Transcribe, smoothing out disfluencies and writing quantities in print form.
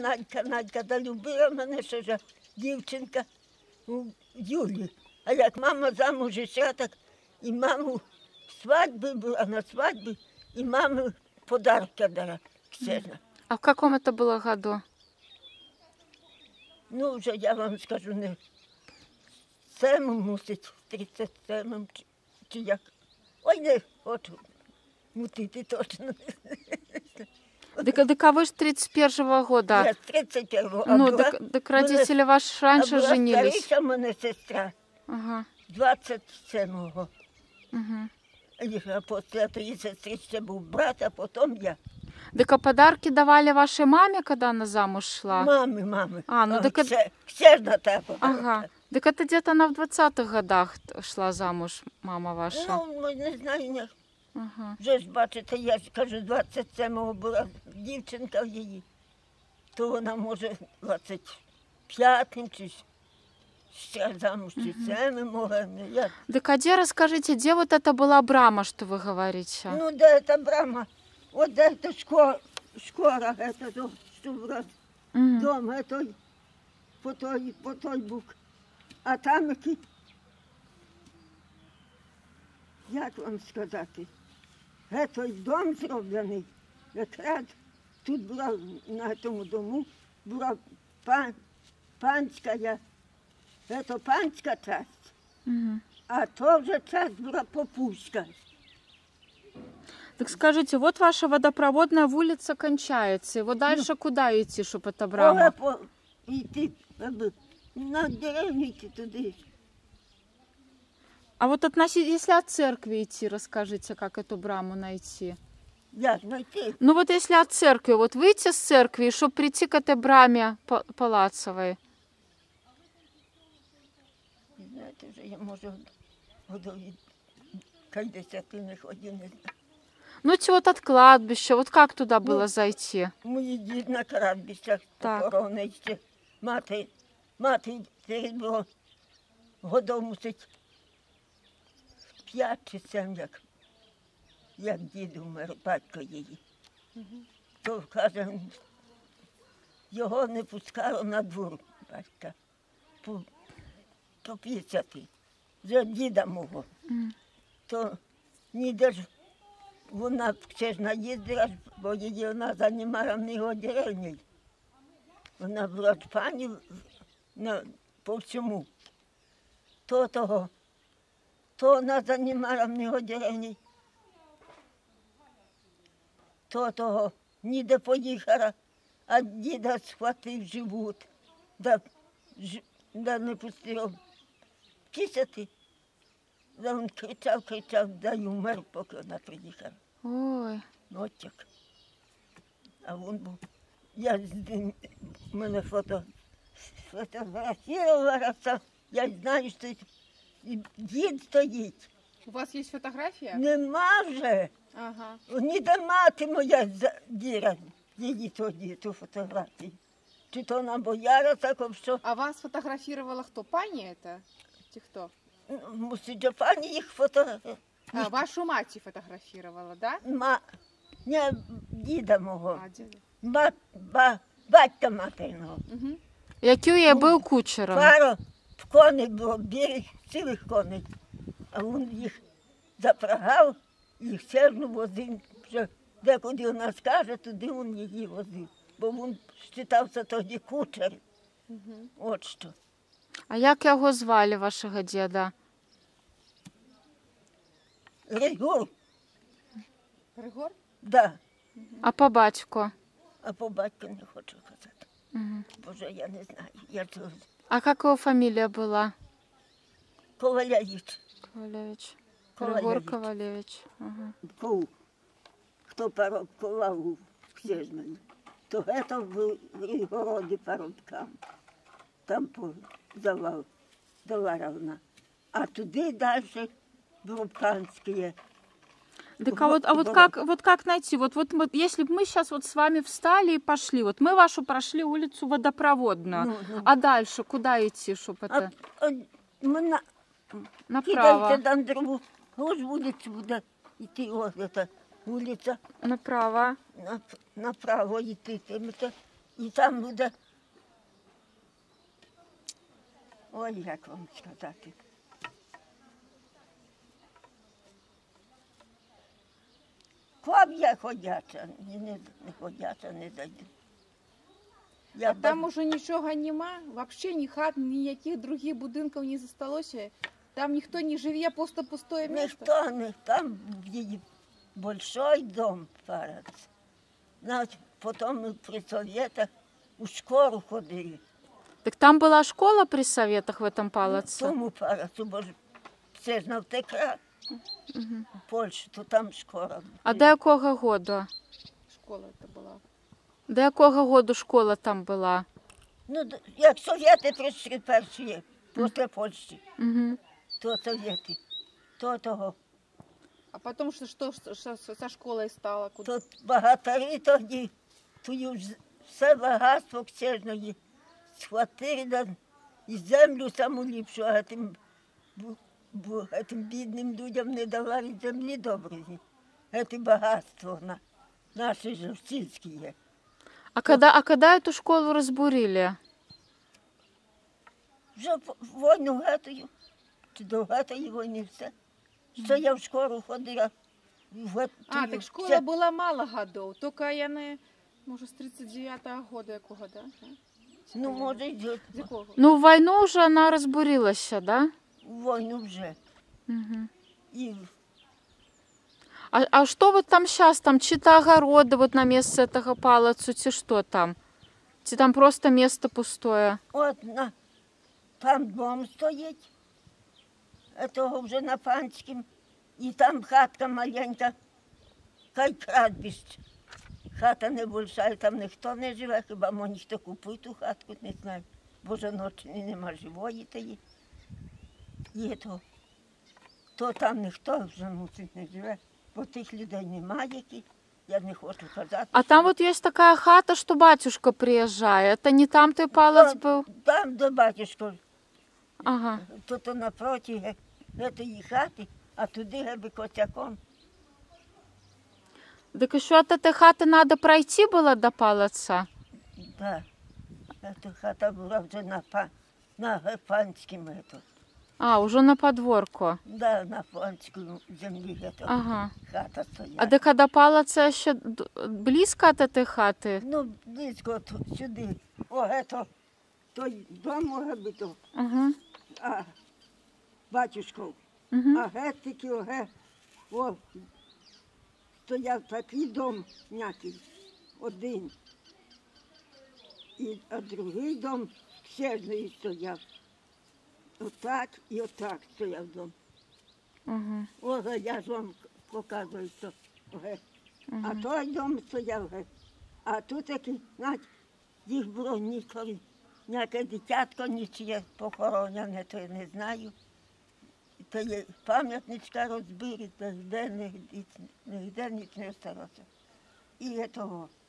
Надька долюбила мене, що ж дівчинка у Юлі. А як мама замуж йшла, так і маму свадьби була, на свадьбі, і мамі подарки дала ксена. А в каком это было году? Ну, вже я вам скажу, не 7-му мусить, 37-му, чи як. Ой, не хочу мутити точно. Так а вы же 31-го года. Я 31-го. Ну, так родители ваши раньше женились. А була мене сестра. Ага. 27-го. Угу. А після тієї сестри ще був брат, а потім я. Так а подарки давали вашей маме, когда она замуж шла? Мамі. А, ну так Ксена та подарка. Ага. Так это где-то она в 20-х годах шла замуж, мама ваша. Ну, не знаю, не. Ага. Вже ж, бачите, я ж кажу, 27-го була дівчинка в її. То вона, може, 25-м чи ще замуж, чи 7-м могла. Так а где, расскажите, где вот это была брама, что вы говорите? Ну, де це брама? От де це шкора, це то, що враз. Дом, по той бук. А там який, як вам сказати, той дом зроблений, якраз тут була, на тому дому, була панська, панська часть, а то вже часть була попуська. Так скажите, вот ваша водопроводная улица кончается, и вот дальше куда идти, чтобы это брама? Йти, на деревню йти туди. А вот если от церкви идти, расскажите, как эту браму найти? Як знайти? Ну вот если от церкви, вот выйти с церкви, чтобы прийти к этой браме палацовой. Знаєте, вже я можу годові десятини ходів, не знаю. Ну вот от кладбища, вот как туда было зайти? Мої дід на кладбищах похоронений ще. Мати перед було годов мусить 5 чи 7, як дід умер, батько її. То, каже, його не пускало на двор, батька, по 50, вже діда мого. То ніде ж вона ще ж наїздила, бо її вона займала в його деревні. Вона була пані по всьому. То вона займала в його деревні. То ніде поїхала, а діда схватив живот, да не пустив 50. Да він кричав, да й умер, поки вона приїхала. Ой. Ночик. А він був, мене фотографувалася, я знаю, що дід стоїть. У вас есть фотография? Нема вже. Ага. Ніде мати моя діра, її тоді, ту фотографію. Чи то вона боялася, що... А вас фотографировала кто? Пани это? Кто? Мусить пані їх фотографувати. А, вашу мать фотографировала, да? Не, діда мого. А, деда. Батька материного. Угу. Який я був кучером? Пару коней було, берег цілих коней. А він їх запрягав, їх сильно возив. Де куди вона скаже, туди він її возив. Бо він вважався тоді кучер. От що. А як його звали, вашого діда? Григор. Григор? Да. А по батьку? А по батьку не хочу казати. Боже, я не знаю. А как его фамилия была? Ковалевич. Ковалевич. Григор Ковалевич. Ага. Хто парубкував, всі знають. То це в Григороді парубкам. Там Доваровна. А туди далі Брубканські. Так вот как найти? Вот мы, если бы мы сейчас вот с вами встали и пошли, вот мы вашу прошли улицу Водопроводную, а дальше куда идти, чтобы это? Направо. Кидайте там другу, ось вулицю буде йти, ось ця вулиця. Направо. Направо йти, І там буде, ой, як вам сказати. Коб'я ходяча, не ходяча, не даю. А там уже нічого нема? Вообще ні хат, ніяких других будинків не зосталося? Там ніхто не живе, просто пустое місто? Ніхто, там є большой дом, парац. Значить, потім при Совєтах у школу ходили. Так там была школа при Советах в этом палаце? В тому парацу, бо ж все ж навтекла в Польщу, то там школа. А до якого года? Школа це була. До якого году школа там була? Ну, як Совєти прийшли перші, після Польщі, то Совєти, то того. А потім що зі школою стало? Куди? Тут багатарі тоді, тут все багатство ксежної схватили і землю саму ліпшу, а тим бідним людям не дала від землі доброї. Це багатство наше жовтинське є. А когда эту школу разбурили? Вже війну гатою, чи до гатої війни все. Що я в школу ходила. А, так школа була мало годов, тільки я не, може, з 39-го года якого, да? Ну, може, З якого? Ну, в войну уже она разбурилась, да? війну вже. Мгм. І А что вот там сейчас, там чьи-то огороды вот на месте этого палацу, чи что там? Чи там просто место пустое? от там дом стоїть, того вже на Панськім, і там хатка маленька, кай кладбище. Хата не большая, там ніхто не живе, хіба може ніхто купить ту хатку, не знаю. Бо ж ночі нема живої тої. І то там ніхто вже мусить не живе, бо тих людей немає, які, я не хочу казати. А там вот есть такая хата, что батюшка приезжает. Это не там той палац был? Там до батюшка, Ага. тут напроти цієї хати, а туди геби косяком. Так еще от этой хаты надо пройти было до палаца? Да, ця хата була вже на панському. А, уже на подворку. Да, на панському землі Ага. хата стояла. А до когда палаца еще близко от этой хаты? Ну, близько сюди. О, той дом може бути, Ага. а батюшков. Мгм. А гетики, стояв такий дом м'який, один. А другий дом ксежний стояв. Отак і отак стояв дом. Ага. Ого, я ж вам показую, що А той дом стояв, а тут такий, знаєте, їх було ніколи. Ніяке дитятко нічиє похоронене, то я не знаю. Та є пам'ятничка розбита, ніде ніч не осталося. І того.